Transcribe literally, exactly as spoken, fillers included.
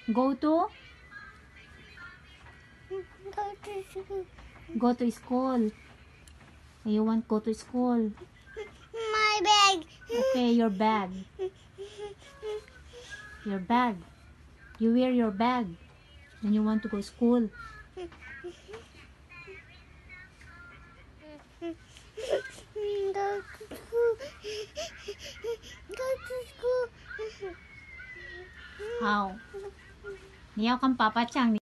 Go to? Go to school. Go to school. You want go to school. My bag. Okay, your bag. Your bag. You wear your bag. Then you want to go school. Go to school. Go to school. How? Niyaw kang Papa Chang.